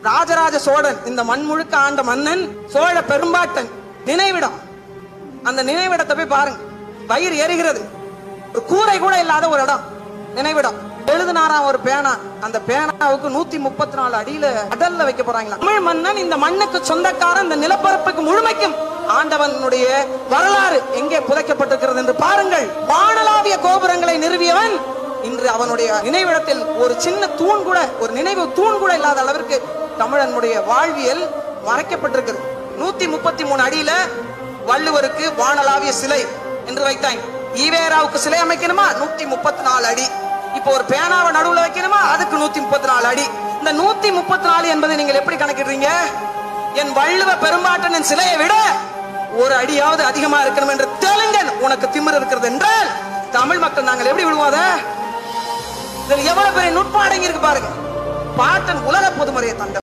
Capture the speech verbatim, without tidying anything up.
ராஜராஜ சோழன் இந்த மண் முழுக்க ஆண்ட மன்னன் சோழ பெரும்பாட்டன் நினைவிடம். அந்த நினைவிடத்தை போய் பாருங்க, வயிறு எரிகிறது. ஒரு கூரை கூட இல்லாத ஒரு இடம் நினைவிடம். எழுதுனாராம் ஒரு பேனா, அந்த பேனாவுக்கு நூத்தி முப்பத்தி நாலு அடியில அடல்ல வைக்க போறாங்களா. தமிழ் மன்னன் இந்த மண்ணுக்கு சொந்தக்காரன், இந்த நிலப்பரப்புக்கு முழுமைக்கும் ஆண்டவனுடைய வரலாறு எங்கே புதைக்கப்பட்டிருக்கிறது என்று பாருங்கள். வானளாவிய கோபுரங்களை நிறுவியவன் இன்று அவனுடைய நினைவிடத்தில் ஒரு சின்ன தூண் கூட, ஒரு நினைவு தூண் கூட இல்லாத அளவிற்கு தமிழனுடைய வாழ்வியல் மறைக்கப்பட்டிருக்கிறது. நூத்தி முப்பத்தி மூணு அடியில வள்ளுவருக்கு வானளாவிய சிலை என்று வைத்தாங்க. ஈவேராவுக்கு சிலை அமைக்கணுமா, நூத்தி முப்பத்தி நாலு அடி. இப்போ ஒரு பேனாவை நடுவுல வைக்கணுமா, அதுக்கு நூத்தி முப்பத்தி நாலு அடி. இந்த நூத்தி முப்பத்தி நாலு என்பதை நீங்கள் எப்படி கணக்கிடுறீங்க? என் வள்ளுவ பெரும்பாட்டனின் சிலையை விட ஒரு அடியாவது அதிகமா இருக்கணும் என்று தெலுங்கன் உனக்கு திமிர் இருக்கிறது என்றால் தமிழ் மக்கள் நாங்கள் எப்படி விடுவோம்? இதில் எவ்வளவு பெரிய நுட்பம் அடங்கி இருக்கு பாருங்க. பாட்டன் உலக பொதுமறையை தந்த